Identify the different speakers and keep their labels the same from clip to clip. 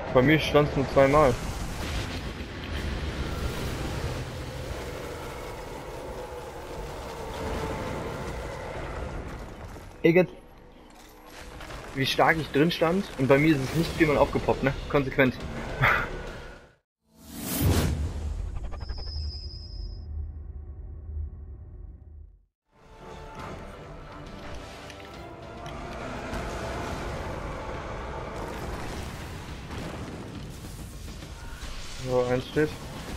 Speaker 1: Bei mir stand es nur zweimal. Egal, wie stark ich drin stand, und bei mir ist es nicht viermal aufgepoppt, ne? Konsequent. So, eins steht.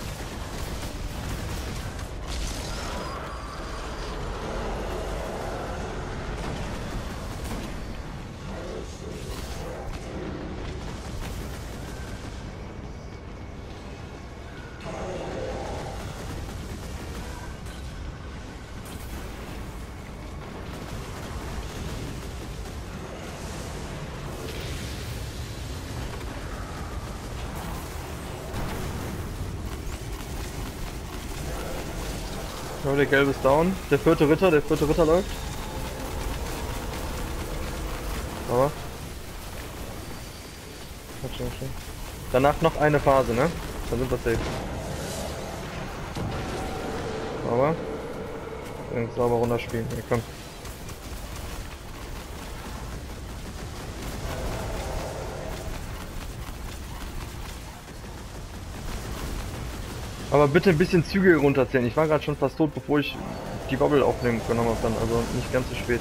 Speaker 1: Ja, der gelbe ist down. Der vierte Ritter läuft. Aber. Schon. Danach noch eine Phase, ne? Dann sind wir safe. Aber. Sauber runterspielen. Hier, komm. Aber bitte ein bisschen Züge runterzählen. Ich war gerade schon fast tot, bevor ich die Bubble aufnehmen genommen habe dann. Also nicht ganz so spät.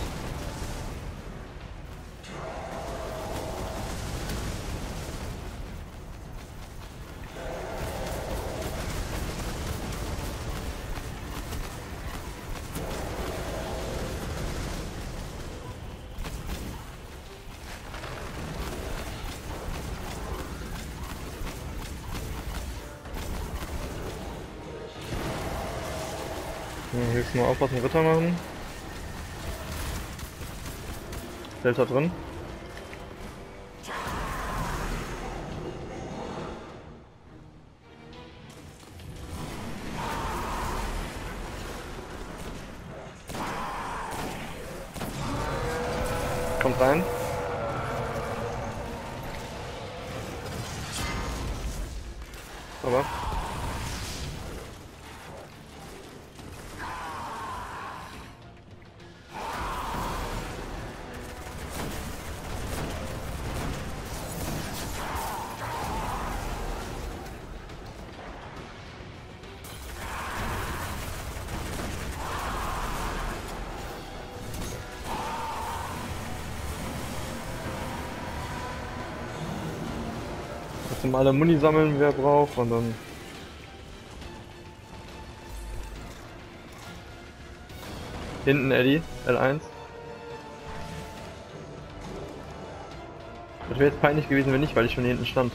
Speaker 1: Hier ist nur aufpassen, Ritter machen. Delta drin. Kommt rein. Aber. Zum alle Muni sammeln, wer braucht, und dann hinten Eddie, L1. Das wäre jetzt peinlich gewesen, wenn nicht, weil ich schon hier hinten stand.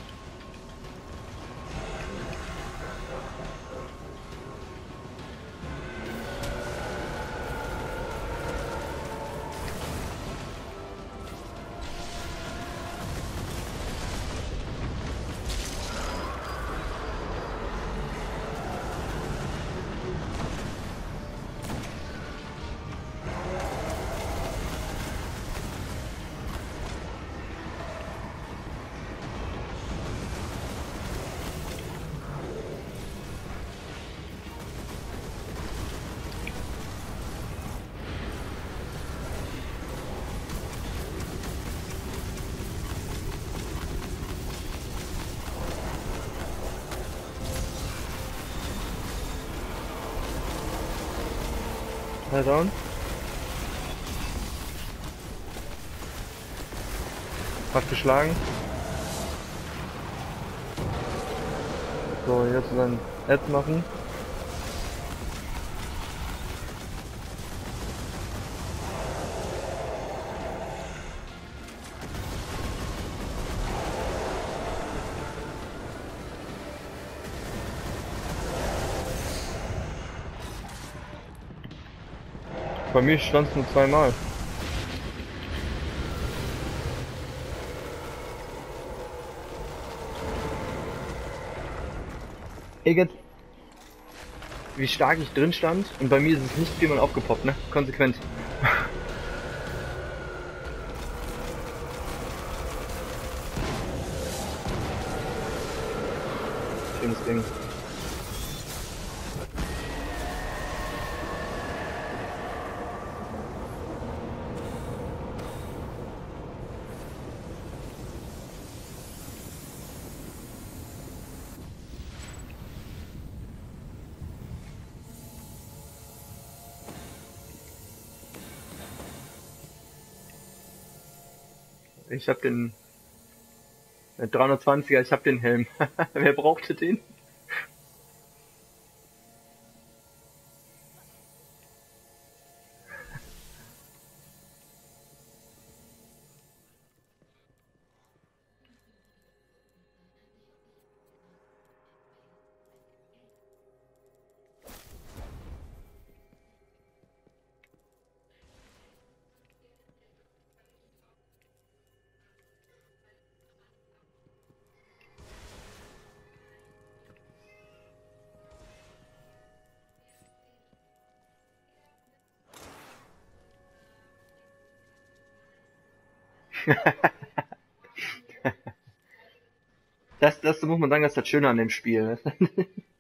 Speaker 1: Down. Hat geschlagen. So, jetzt dann Ad machen. Bei mir stand es nur zweimal. Egal, wie stark ich drin stand, und bei mir ist es nicht viermal aufgepoppt, ne? Konsequent. schönes Ding. Ich hab den 320er, ich hab den Helm. Wer brauchte den? Das muss man sagen, das ist das Schöne an dem Spiel.